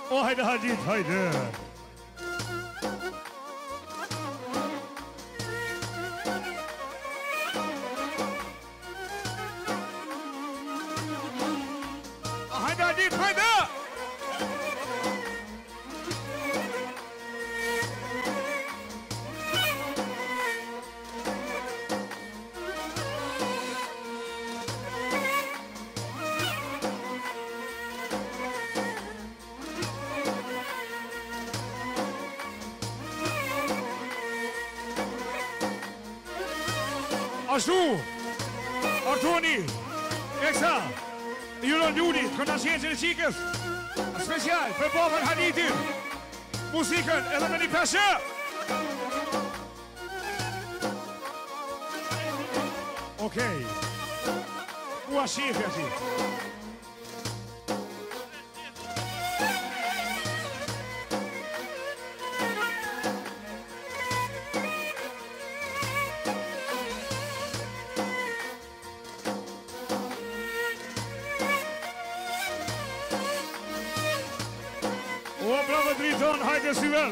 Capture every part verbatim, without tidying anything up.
O hajde Hadit, hajde. Hajde Hadit, hajde. Ashtu, Artoni, Eksa, Juron Judit, kënaqësinë e qikës, special për babën Haditin, muzikën edhe me një peshe. Okej, u a shefi ati. O, bravo driton, hajde si vel.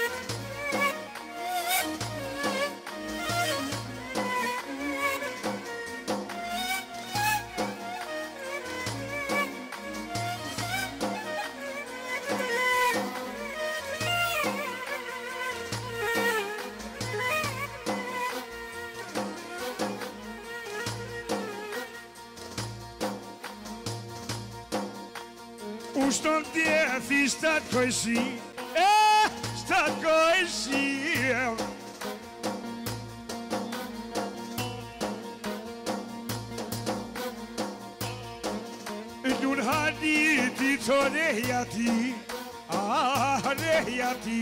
Ushton djethi shtatë kojshi, e shtatë kojshi. Nun Haditi të rehja ti, ah rehja ti.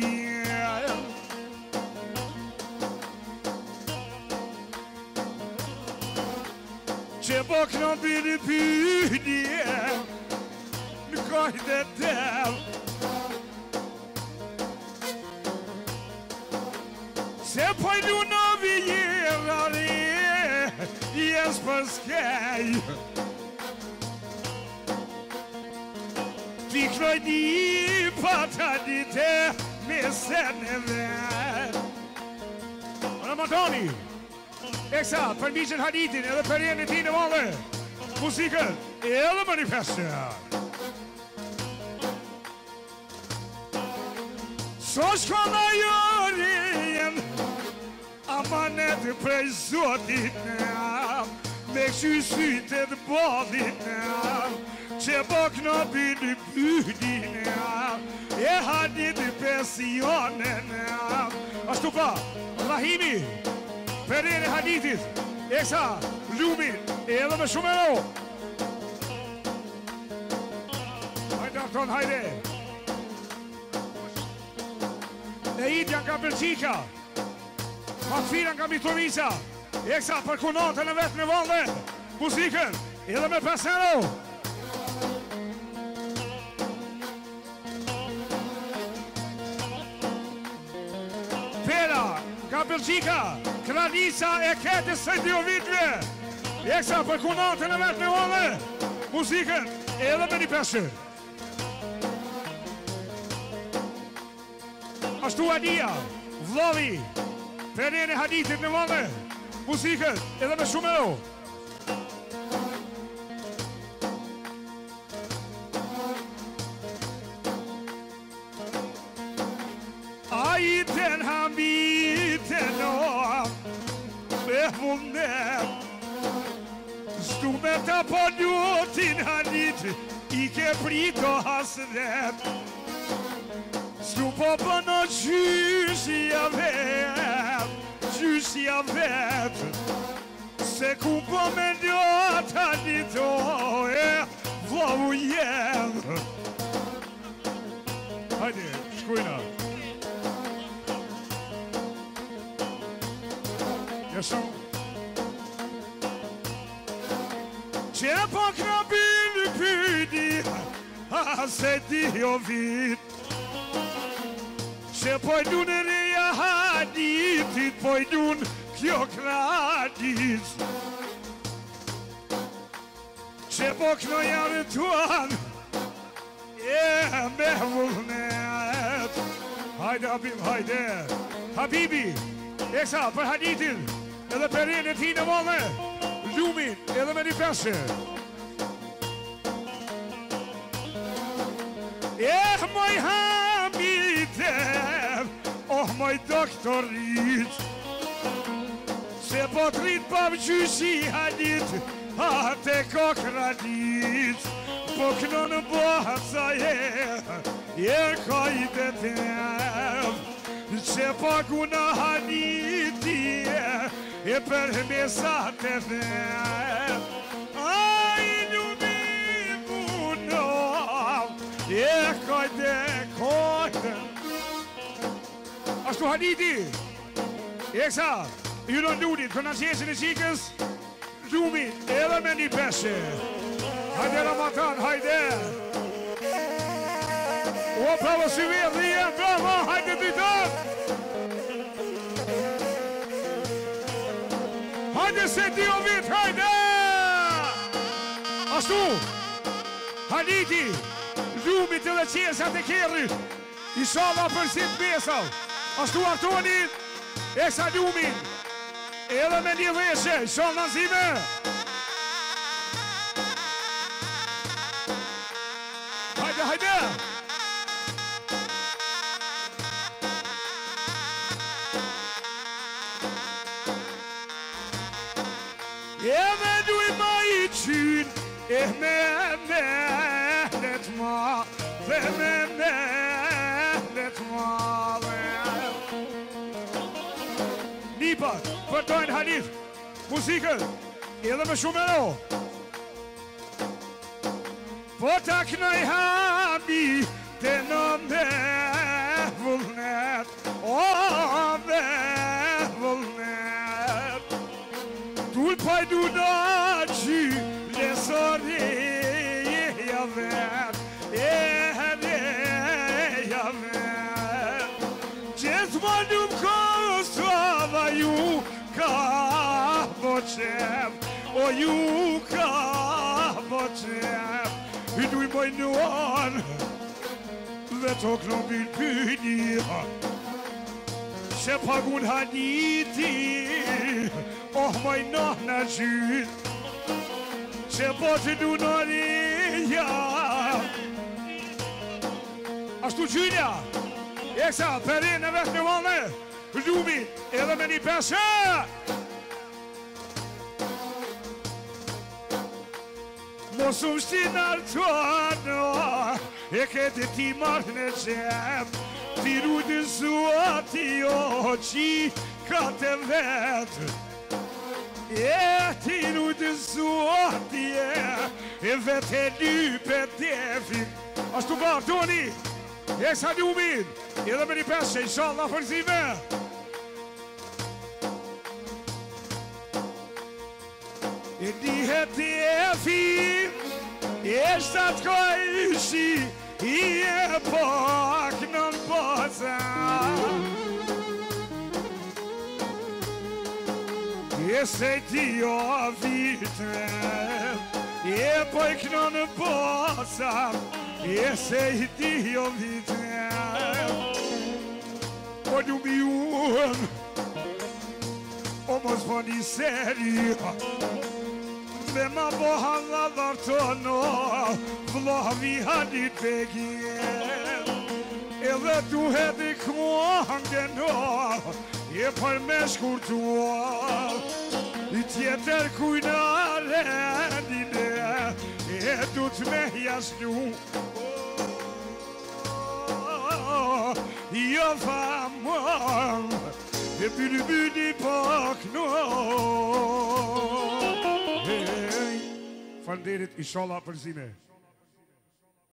Që po knopi në pyetje, në kojt e del. Se pojdu në vjerari, jes për skej. Ti knoj di pata dite me sen e ven. Në Matoni, Eksa, për miqën Haditin edhe për jenë ti në vale, muzikën edhe manifestën. So shkona jorin, amanet prej zotit nam, me këshy sytë të bodit nam, që po knopi në pydi nam, e Hadit në pensione nam. Ashtu pa, Rahimi, për e Haditit, Eksa, Lumin, edhe me shumë e ro. Hajde Arton, hajde. E idja nga Belgjika, Makfira nga Mitrovica, Eksa për kunatën e vetë në valde, muzikën, edhe me pesero. Pera nga Belgjika, Kranica e kete së dio vitve, Eksa për kunatën e vetë në valde, muzikën, edhe me një pesër. Ashtu Adia, Vlovi, për e Haditit në vale, muzikën edhe me shumë e ro. Ajten hamiten o, me vullnet, stumet apo njotin Hadit, i ke prito hasret. Stu po përno gjyshja vet, gjyshja vet, se ku po me njot Hadito e vlovu jem. Hajde, shkujna. Jesëm. Që po krabi në pydi, a se di o vit, që pojdu në reja Haditit, pojdu në kjo kradis. Që po këno jarë tuan, e me vullnet. Hajde Habib, hajde. Habibi, eksa për Haditin, edhe për rinë e ti në mëllë, Lumin, edhe me një peshe. Eh, moj Hamide, oh, moj doktorit, se po të rritë pa më gjyshi Hadit, ha te kokradit, po këno në boha e, e kajde tem, që po kuna Haditi, e për mesat e them. Ai lumi puno, e kajde, kajde. Ashtu Haditi, eksa, ju në ndudit, për në qesin e qikës, Lumi, edhe me një peshe. Hajde Ramatan, hajde. O, bravo si vjetë, dhije, bravo, hajde të të. Hajde se ti o vitë, hajde. Ashtu, Haditi, Lumi të dhe qesat e kerrit, i shala për si të besal. Ashtu Artonin, eksa Lumin, edhe me një veshe, shala në zime. Hajde, hajde. Edhe du i ma i qyn, e me mehlet ma, dhe me mehlet ma dhe. Nipa, përtojnë Hanif, muzikën, edhe me shumë e ro. Po ta knoj Hami, te në me vullnet, o me vullnet. Tull pajdu në qy, lesori ja vet, e ja vet. Gjithma nuk kostava ju ka po qep, o ju ka po qep. I du i mojnuan, dhe të knomin pynia, se pagun Haditi, oh mojnoh në gjyt, se po të du në rinja. Ashtu gjynja, eksa, perin e vetë në valne, Lumi, edhe me një peshe. Mos u shtin artono, e këtë ti marrë në qep, ti rudi zuati o qi ka të vetë. E ti rudi zuati e vetë e lype devin. Ashtu ba, Toni, e sa Lumin, edhe me një peshe, inshallah përzime. E dihet e fin, e shtat kojshi, i e pak në boza. E se ti o vite, e pak në boza, e se ti o vite. O Lumi uën, o mos po një seri, dhe ma boha dhe dhartono, vlovi Hadit begjen. Edhe duhet i këmongeno, e për me shkurtua, i tjetër kujna rendine, e du të me jasnu. Jo famon, e byri byri pak no. Falënderit, inshallah përzime.